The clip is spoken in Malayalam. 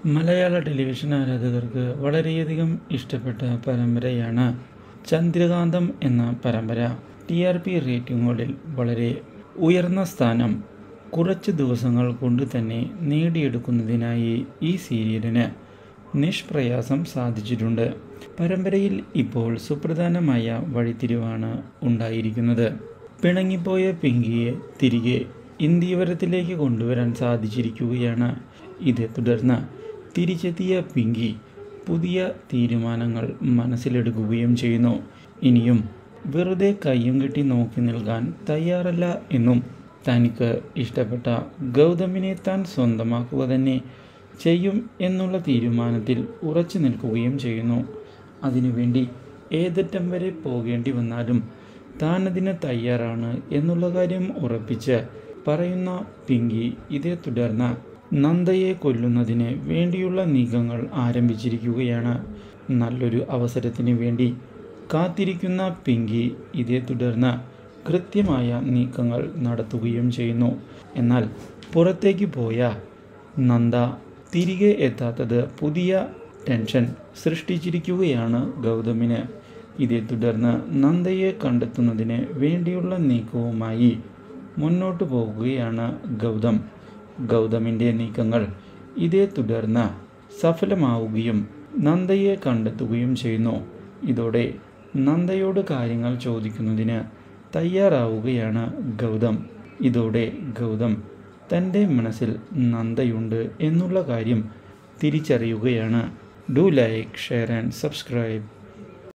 മലയാള ടെലിവിഷൻ ആരാധകർക്ക് വളരെയധികം ഇഷ്ടപ്പെട്ട പരമ്പരയാണ് ചന്ദ്രകാന്തം എന്ന പരമ്പര. TRP റേറ്റിംഗുകളിൽ വളരെ ഉയർന്ന സ്ഥാനം കുറച്ച് ദിവസങ്ങൾ കൊണ്ട് തന്നെ നേടിയെടുക്കുന്നതിനായി ഈ സീരിയലിന് നിഷ്പ്രയാസം സാധിച്ചിട്ടുണ്ട്. പരമ്പരയിൽ ഇപ്പോൾ സുപ്രധാനമായ വഴിത്തിരിവാണ് ഉണ്ടായിരിക്കുന്നത്. പിണങ്ങിപ്പോയ പിങ്കിയെ തിരികെ ഇന്ത്യവരത്തിലേക്ക് കൊണ്ടുവരാൻ സാധിച്ചിരിക്കുകയാണ്. ഇതേ തുടർന്ന് തിരിച്ചെത്തിയ പിങ്കി പുതിയ തീരുമാനങ്ങൾ മനസ്സിലെടുക്കുകയും ചെയ്യുന്നു. ഇനിയും വെറുതെ കയ്യും കെട്ടി നോക്കി നിൽക്കാൻ തയ്യാറല്ല എന്നും തനിക്ക് ഇഷ്ടപ്പെട്ട ഗൗതമിനെ താൻ സ്വന്തമാക്കുക തന്നെ ചെയ്യും എന്നുള്ള തീരുമാനത്തിൽ ഉറച്ചു നിൽക്കുകയും ചെയ്യുന്നു. അതിനുവേണ്ടി ഏതറ്റം വരെ പോകേണ്ടി വന്നാലും താൻ അതിന് തയ്യാറാണ് എന്നുള്ള കാര്യം ഉറപ്പിച്ച് പറയുന്ന പിങ്കി ഇതേ തുടർന്ന് നന്ദയെ കൊല്ലുന്നതിന് വേണ്ടിയുള്ള നീക്കങ്ങൾ ആരംഭിച്ചിരിക്കുകയാണ്. നല്ലൊരു അവസരത്തിന് വേണ്ടി കാത്തിരിക്കുന്ന പിങ്കി ഇതേ തുടർന്ന് കൃത്യമായ നീക്കങ്ങൾ നടത്തുകയും ചെയ്യുന്നു. എന്നാൽ പുറത്തേക്ക് പോയ നന്ദ തിരികെ എത്താത്തത് പുതിയ ടെൻഷൻ സൃഷ്ടിച്ചിരിക്കുകയാണ് ഗൗതമിന്. ഇതേ തുടർന്ന് നന്ദയെ കണ്ടെത്തുന്നതിന് വേണ്ടിയുള്ള നീക്കവുമായി മുന്നോട്ടു പോകുകയാണ് ഗൗതം. ഗൗതമിൻ്റെ നീക്കങ്ങൾ ഇതേ തുടർന്ന് സഫലമാവുകയും നന്ദയെ കണ്ടെത്തുകയും ചെയ്യുന്നു. ഇതോടെ നന്ദയോട് കാര്യങ്ങൾ ചോദിക്കുന്നതിന് തയ്യാറാവുകയാണ് ഗൗതം. ഇതോടെ ഗൗതം തൻ്റെ മനസ്സിൽ നന്ദയുണ്ട് എന്നുള്ള കാര്യം തിരിച്ചറിയുകയാണ്. Do like, share and subscribe.